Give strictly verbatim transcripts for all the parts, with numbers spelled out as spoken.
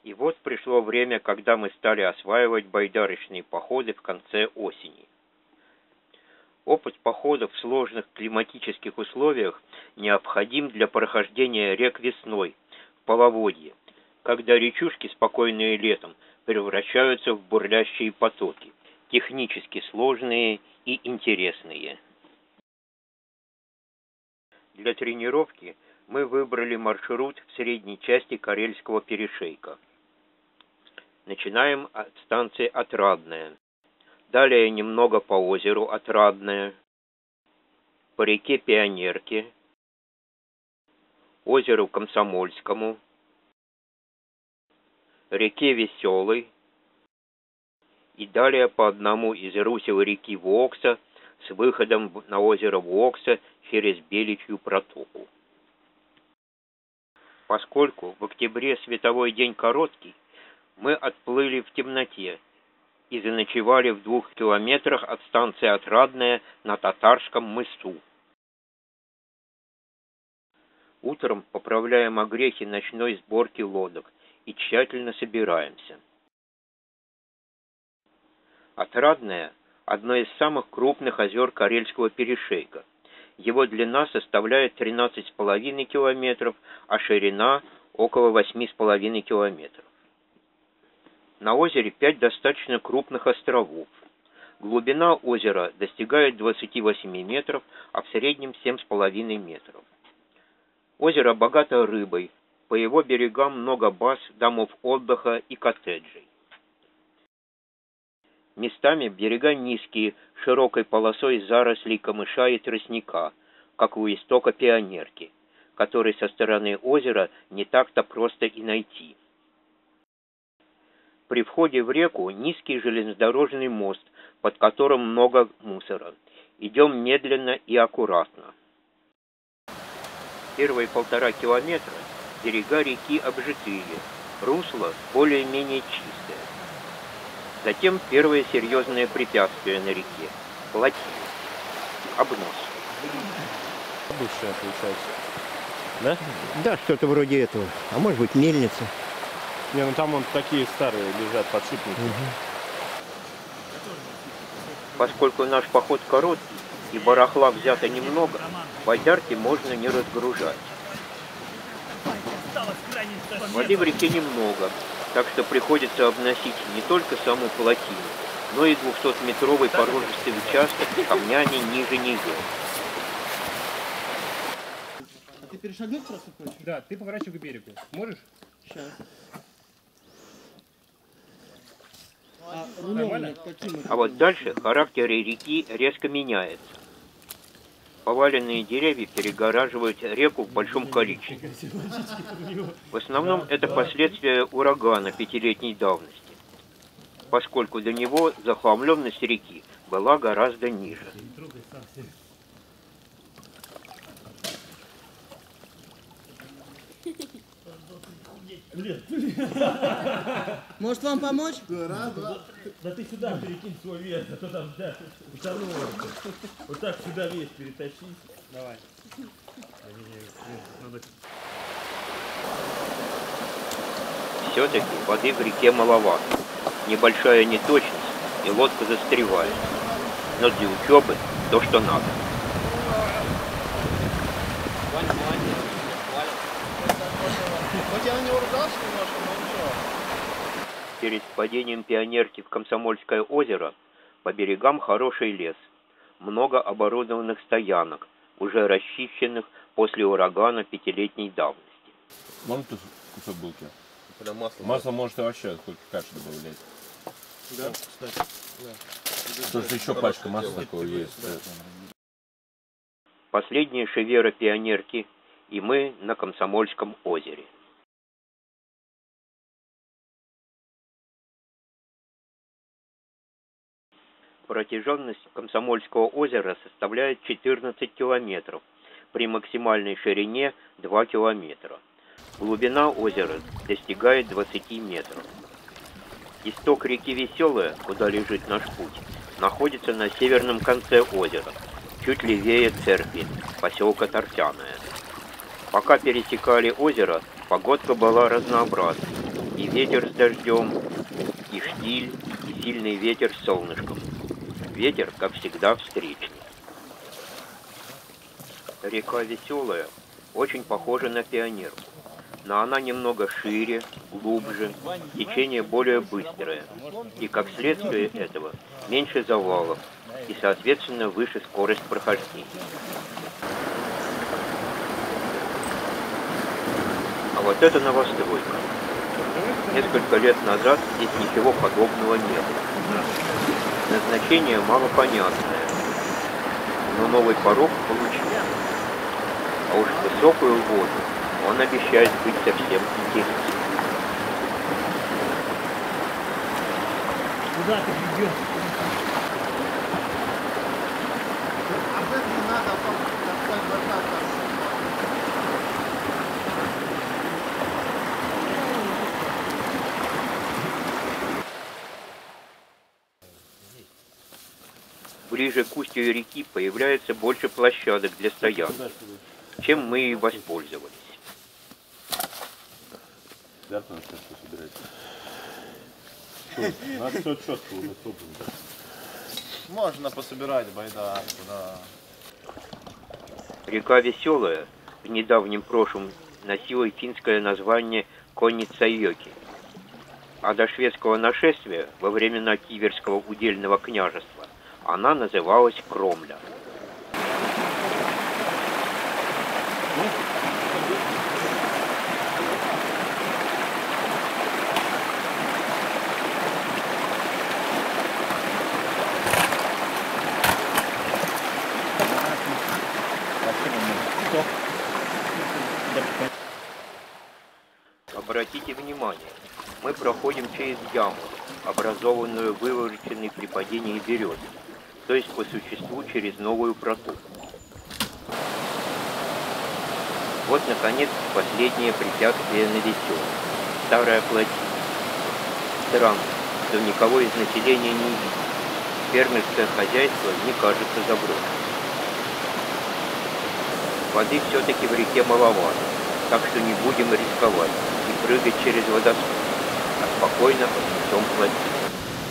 И вот пришло время, когда мы стали осваивать байдарочные походы в конце осени. Опыт походов в сложных климатических условиях необходим для прохождения рек весной, в половодье, когда речушки, спокойные летом, превращаются в бурлящие потоки, технически сложные и интересные. Для тренировки мы выбрали маршрут в средней части Карельского перешейка. Начинаем от станции Отрадная. Далее немного по озеру Отрадное, по реке Пионерке, озеру Комсомольскому, реке Веселой и далее по одному из русел реки Вокса с выходом на озеро Вокса через Беличью протоку. Поскольку в октябре световой день короткий, мы отплыли в темноте и заночевали в двух километрах от станции Отрадная на Татарском мысу. Утром поправляем огрехи ночной сборки лодок и тщательно собираемся. Отрадное – одно из самых крупных озер Карельского перешейка. Его длина составляет тринадцать с половиной километров, а ширина – около восьми с половиной километров. На озере пять достаточно крупных островов. Глубина озера достигает двадцати восьми метров, а в среднем семь с половиной метров. Озеро богато рыбой, по его берегам много баз, домов отдыха и коттеджей. Местами берега низкие, широкой полосой зарослей камыша и тростника, как у истока Пионерки, который со стороны озера не так-то просто и найти. При входе в реку низкий железнодорожный мост, под которым много мусора. Идем медленно и аккуратно. Первые полтора километра берега реки обжитые, русло более-менее чистое. Затем первое серьезное препятствие на реке – плотина, обнос. Бывшая, получается. Да? Да, что-то вроде этого. А может быть, мельница. Не, ну там вон такие старые лежат подшипники. Угу. Поскольку наш поход короткий и барахла взято немного, байдарки можно не разгружать. Воды в реке немного, так что приходится обносить не только саму плотину, но и двухсотметровый порожистый участок с камнями ниже нее. А ты перешагнуть просто хочешь? Да, ты поворачивай к берегу. Можешь? Сейчас. А, рулем, а вот дальше характер реки резко меняется. Поваленные деревья перегораживают реку в большом количестве. В основном это последствия урагана пятилетней давности, поскольку до него захламленность реки была гораздо ниже. Может вам помочь? Раз, два. Да ты сюда перекинь свой вес, а то там, да, утонуло. Вот так сюда вес перетащить. Давай. Все-таки воды в реке маловато. Небольшая неточность, и лодка застревает. Но для учебы то, что надо. Вот я на него ругался немножко, но ничего. Перед впадением Пионерки в Комсомольское озеро по берегам хороший лес. Много оборудованных стоянок, уже расчищенных после урагана пятилетней давности. Можно тут кусок булки? Когда масло. Масло может и вообще хоть каши добавлять. Да, кстати. Да. Потому что еще пачка масла такого есть. Да. Последняя шевера Пионерки, и мы на Комсомольском озере. Протяженность Комсомольского озера составляет четырнадцать километров, при максимальной ширине два километра. Глубина озера достигает двадцати метров. Исток реки Веселая, куда лежит наш путь, находится на северном конце озера, чуть левее церкви, поселка Тортяное. Пока пересекали озеро, погодка была разнообразной. И ветер с дождем, и штиль, и сильный ветер с солнышком. Ветер, как всегда, встречный. Река Веселая очень похожа на Пионерку, но она немного шире, глубже, течение более быстрое, и как следствие этого меньше завалов и, соответственно, выше скорость прохождения. А вот это новостройка. Несколько лет назад здесь ничего подобного не было. Назначение малопонятное, но новый порог получил. А уж высокую воду он обещает быть совсем интересным. Куда ты идешь? Об этом не надо, как вода. Ближе к устью реки появляется больше площадок для стоянок, чем мы и воспользовались. Надо все четко уже собрано. Можно пособирать байдарку, да. Река Веселая в недавнем прошлом носила финское название Коницайоки, а до шведского нашествия во времена Киверского удельного княжества она называлась Кромля. Обратите внимание, мы проходим через яму, образованную вывороченной при падении березы, то есть по существу через новую протоку. Вот, наконец, последнее препятствие на Веселой – старая плотина. Странно, что никого из населения не видно. Фермерское хозяйство не кажется заброшенным. Воды все-таки в реке маловато, так что не будем рисковать и прыгать через водосток, а спокойно обнесем плотину.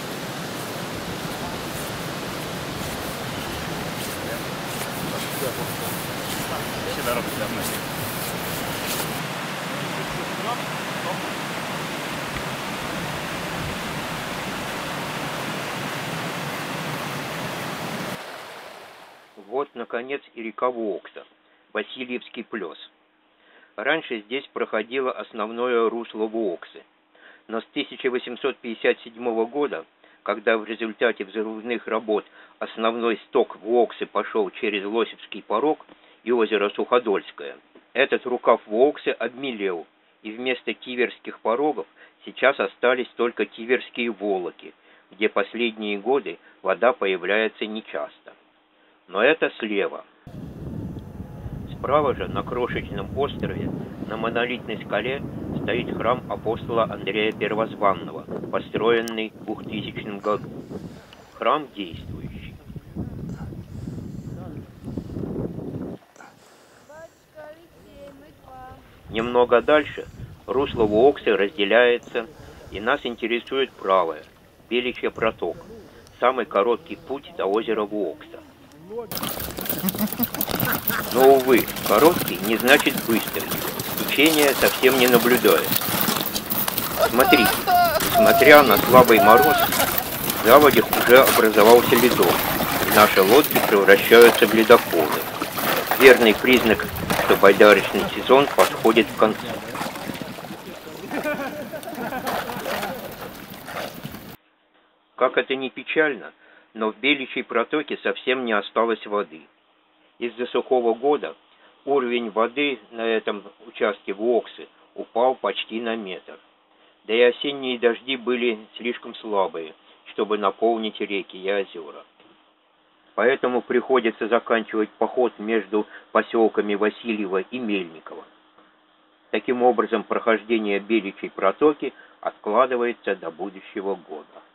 Вот, наконец, и река Вокса, Васильевский плес. Раньше здесь проходило основное русло Воксы, но с тысяча восемьсот пятьдесят седьмого года, когда в результате взрывных работ основной сток Воксы пошел через Лосевский порог и озеро Суходольское, этот рукав Воксы обмелел, и вместо киверских порогов сейчас остались только киверские волоки, где последние годы вода появляется нечасто. Но это слева. Справа же, на крошечном острове, на монолитной скале, стоит храм апостола Андрея Первозванного, построенный в двухтысячном году. Храм действующий. Немного дальше русло Воксы разделяется, и нас интересует правая, Беличья протока, самый короткий путь до озера Вокса. Но, увы, короткий не значит быстрый. Течение совсем не наблюдается. Смотрите, несмотря на слабый мороз, в заводях уже образовался ледок, и наши лодки превращаются в ледоходы. Верный признак, что байдарочный сезон подходит к концу. Как это ни печально, но в Беличьей протоке совсем не осталось воды. Из-за сухого года уровень воды на этом участке Воксы упал почти на метр. Да и осенние дожди были слишком слабые, чтобы наполнить реки и озера. Поэтому приходится заканчивать поход между поселками Васильево и Мельниково. Таким образом, прохождение Беличьей протоки откладывается до будущего года.